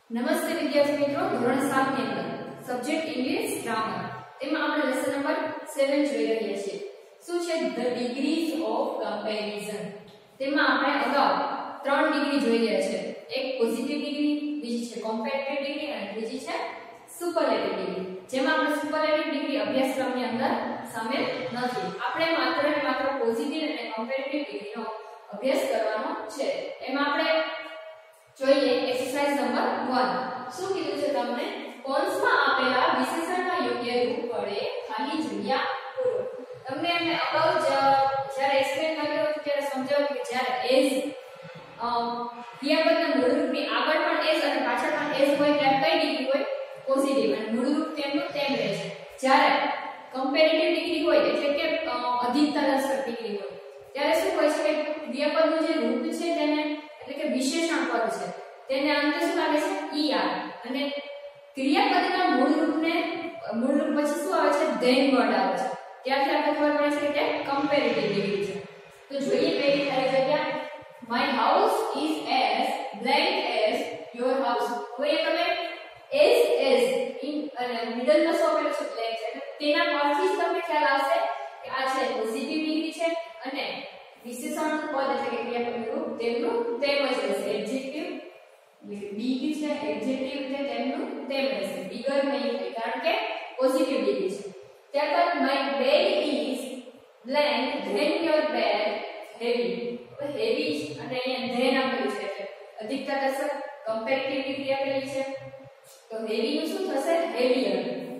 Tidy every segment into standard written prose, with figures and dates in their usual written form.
નમસ્તે વિદ્યાર્થી મિત્રો, ધોરણ 7 ની અંદર સબ્જેક્ટ ઇંગ્લિશ ગ્રામર તેમાં આપણે લેસન નંબર 7 જોઈ રહ્યા છીએ. શું છે? The degrees of comparison. તેમાં આપણે અગાઉ 3 ડિગ્રી જોઈ રહ્યા છે. એક પોઝિટિવ ડિગ્રી, બીજી છે કમ્પેરેટિવ ડિગ્રી અને ત્રીજી છે સુપરલેટિવ ડિગ્રી. જેમાં આપણે સુપરલેટિવ ડિગ્રી અભ્યાસક્રમની અંદર સામેલ નથી. આપણે માત્ર ને માત્ર પોઝિટિવ અને કમ્પેરેટિવ ડિગ્રીનો અભ્યાસ કરવાનો છે. એમાં આપણે જોઈએ એક્સરસાઇઝ નંબર 1. શું કીધું છે તમને? કૌંસમાં આપેલા વિશેષણના યોગ્ય રૂપ વડે ખાલી જગ્યા પૂરો. તમને મેં અગાઉ જ્યારે એક્સપ્લેન કર્યો હતો ત્યારે સમજાવ્યું કે જ્યારે એઝ ક્રિયાપદના મૂળરૂપની આગળ પણ એઝ અને પાછળ પણ એઝ હોય ત્યારે કઈ ડિગ્રી હોય? પોઝિટિવ. અને મૂળરૂપ તેમનું તેમ રહે છે. જ્યારે કમ્પેરેટિવ ડિગ્રી હોય એટલે કે અધિકતા દર્શક ડિગ્રી હોય ત્યારે શું હોય છે કે ક્રિયાપદનું જે રૂપ છે તેને એટલે કે વિશેષણ પદ છે તેને અંતે શું લાગે છે? er. અને ક્રિયાપદના મૂળરૂપ પછી શું આવે છે? ધેન વર્ડ આવે છે. ત્યારથી આપણે ખબર પડે છે કે તે કમ્પેરેટિવ ડિગ્રી છે. તો જોઈએ પહેલી ખાલી જગ્યા. My house is as blank as your house. હવે તમે as in અને મિડલ માં શું આપેલું છે? blank છે. તેના પરથી જ તમને ખ્યાલ આવશે કે આ છે પોઝિટિવ ડિગ્રી છે અને વિશેષણ પદ એટલે કે ક્રિયાપદનું રૂપ તેમનું તેમ જ રહેશે. એડજેક્ટિવ બિગ છે, એડજેક્ટિવ છે તેમનું તેમ રહેશે. બિગર નહીં થાય કારણ કે પોઝિટિવ ડિગ્રી છે. ત્યારબાદ my bed is blank then your bed heavy. Heavy અને અહીંયા ધેન આપેલું છે એટલે અધિકતા દર્શક કમ્પેરેટિવ ડિગ્રી આપેલી છે. તો હેવી નું શું થશે? હેવીયર.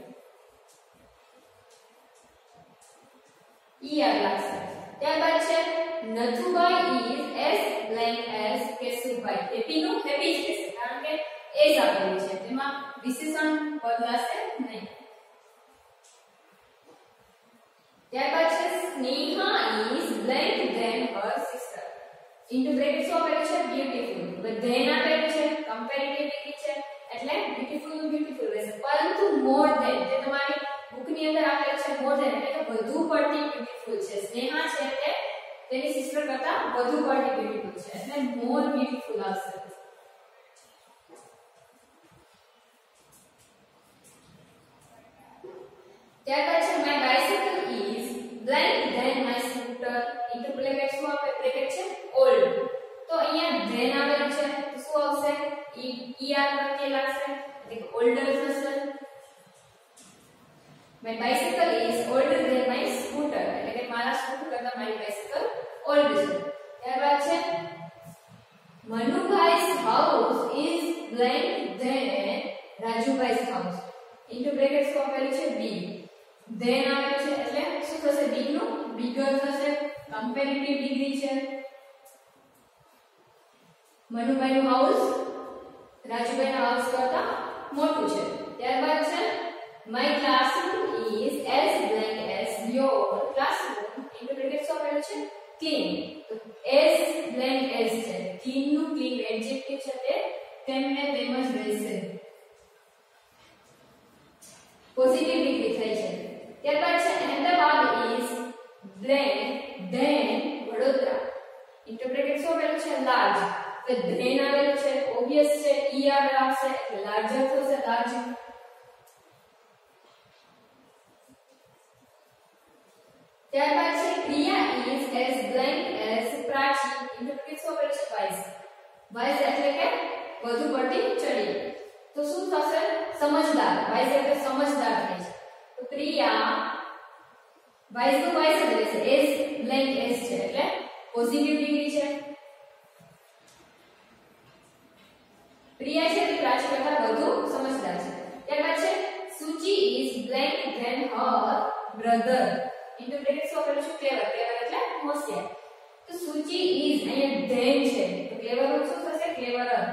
er લાગશે. ત્યારબાદ છે Nathubhai is as blank as Keshubhai. Happy નું હેપી જ રહેશે કારણ કે એઝ આપેલું છે તેમાં વિશેષણ બદલાશે નહીં. ત્યારબાદ છે Sneha is blank than her sister. Into bracket શું આપેલું છે? બ્યુટીફુલ. હવે ધેન આપેલું છે કમ્પેરેટિવ ડિગ્રી છે એટલે બ્યુટીફુલ નું બ્યુટીફુલ રહેશે. પરંતુ મોર ધેન તે તમારી બુક ની અંદર આપેલું છે મોર ધેન એટલે કે વધુ પડતી બ્યુટીફુલ છે. સ્નેહા છે તે તેની સિસ્ટર કરતા વધુ પડતી બ્યુટીફુલ છે એટલે મોર બ્યુટીફુલ આવશે. ત્યારબાદ છે my bicycle is blank than my scooter. Into bracket શું આપે? બ્રેકેટ છે old. તો અહીંયા ધેન આવેલું છે તો શું આવશે? er પ્રત્યય લાગશે એટલે older થશે. My bicycle is older than my scooter. એટલે કે મારા સ્કૂટર કરતા મારી બાઇસિકલ ઓલ્ડ છે. ત્યારબાદ છે Manubhai's house is blank than Rajubhai's house. Into bracket શું આપેલું છે? big. ધેન આવેલું છે એટલે શું થશે? big નું bigger થશે. કમ્પેરેટિવ ડિગ્રી છે. મનુભાઈનું હાઉસ રાજુભાઈના હાઉસ કરતા મોટું છે. ત્યારબાદ છે my classroom is as blank as your classroom. Into bracket શું આપેલું છે? clean. તો as blank as છે clean નું clean એડજેક્ટિવ છે તે તેમને તેમ જ રહેશે. પોઝિટિવ ડિગ્રી થઈ છે. ત્યારબાદ છે Ahmedabad is blank then Vadodara. Into bracket શું આપેલું છે? large. તો ધેન આવેલું છે ઓબવિયસ છે er આવશે એટલે લાર્જર થશે. લાર્જ. ત્યારબાદ છે ક્રિયા is as blank as Prachi. Into bracket શું આપેલું છે? wise. wise એટલે કે વધુ પડતી ચડી. તો શું થશે? સમજદાર. wise એટલે સમજદાર થાય છે. તો ક્રિયા wise નું wise જ રહેશે. as blank as છે એટલે પોઝિટિવ ડિગ્રી છે. પ્રિયા છે તે પ્રાચી કરતા વધુ સમજદાર છે. ત્યારબાદ છે Suchi is blank than her brother. Into bracket શું આપેલું છે? ક્લેવર. ક્લેવર એટલે હોશિયાર. તો સુચિ is અહીંયા ધેન છે તો ક્લેવર નું શું થશે? ક્લેવરર. er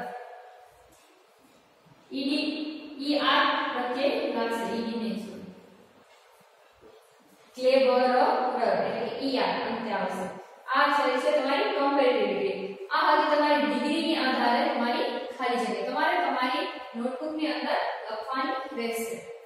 પ્રત્યય લાગશે. ed ને ક્લેવરર એટલે કે er અંતે આવશે. આ છે તમારી કમ્પેરેટિવ ડિગ્રી. આ હતી તમારી ડિગ્રીની આધારે તમારી ખાલી જગ્યા તમારે તમારી નોટબુકની અંદર લખવાની રહેશે.